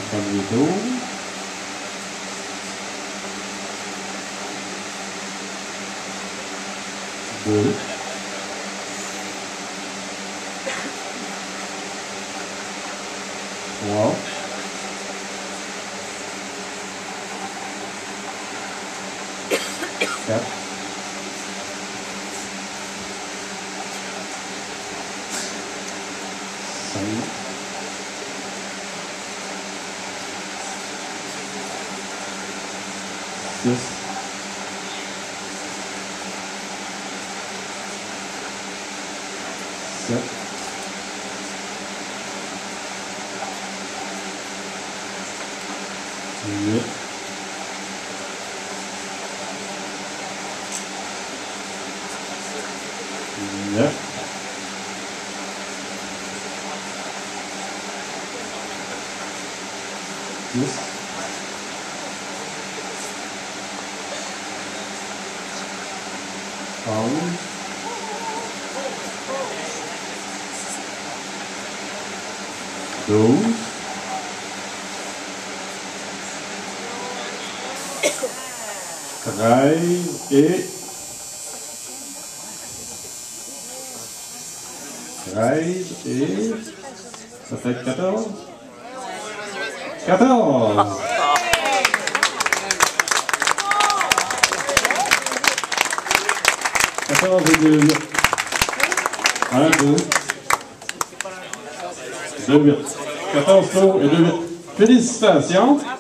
Premier tour. Deux. Trois. Quatre. Cinq. Six. Sept. Huit. Neuf. 10. 11. 12. 13 et 13 et ça fait 14. 14. 14 et 2. 1, 2. 2 8. 14 tours et 2 8. Félicitations.